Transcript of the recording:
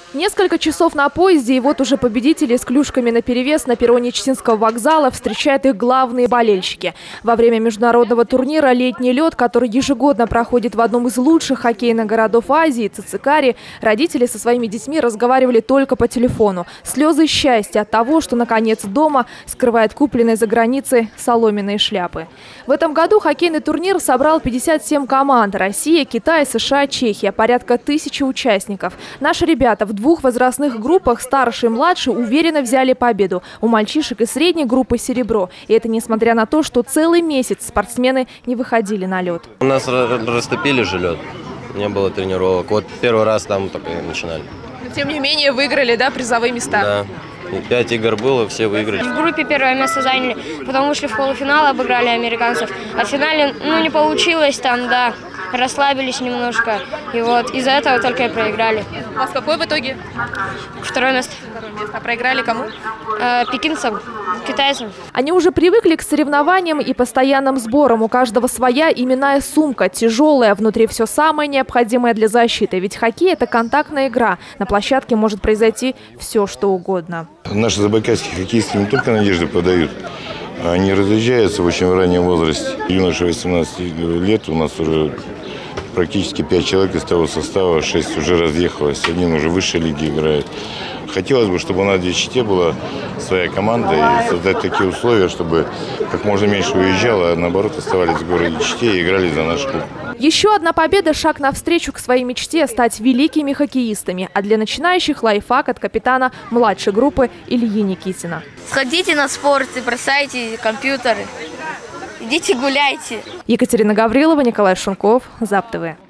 Несколько часов на поезде, и вот уже победители с клюшками наперевес на перроне Читинского вокзала встречают их главные болельщики. Во время международного турнира «Летний лед», который ежегодно проходит в одном из лучших хоккейных городов Азии – Цицикаре, родители со своими детьми разговаривали только по телефону. Слезы счастья от того, что наконец дома скрывает купленные за границей соломенные шляпы. В этом году хоккейный турнир собрал 57 команд – Россия, Китай, США, Чехия, порядка 1000 участников. Наши ребята в двух возрастных группах, старший и младший, уверенно взяли победу. У мальчишек и средней группы серебро. И это несмотря на то, что целый месяц спортсмены не выходили на лед. У нас растопили же лед, не было тренировок. Вот первый раз там только начинали. Но, тем не менее, выиграли, да, призовые места? Да. 5 игр было, все выиграли. В группе первое место заняли, потом вышли в полуфинал, обыграли американцев. А в финале, не получилось там, да, расслабились немножко. И вот из-за этого только и проиграли. У вас какой в итоге? Второе место. А проиграли кому? Пекинцам, китайцам. Они уже привыкли к соревнованиям и постоянным сборам. У каждого своя именная сумка, тяжелая, внутри все самое необходимое для защиты. Ведь хоккей – это контактная игра. На площадке может произойти все, что угодно. Наши забайкальские хоккеисты не только надежды подают, они разъезжаются в очень раннем возрасте. Юноше 18 лет у нас уже практически 5 человек из того состава, 6 уже разъехалось, один уже в высшей лиге играет. Хотелось бы, чтобы у нас в Чите была своя команда и создать такие условия, чтобы как можно меньше уезжало, а наоборот оставались в городе Чите и играли за наш клуб. Еще одна победа – шаг навстречу к своей мечте стать великими хоккеистами. А для начинающих лайфхак от капитана младшей группы Ильи Никитина. Сходите на спорт и бросайте компьютеры. Идите гуляйте. Екатерина Гаврилова, Николай Шунков, ЗАП ТВ.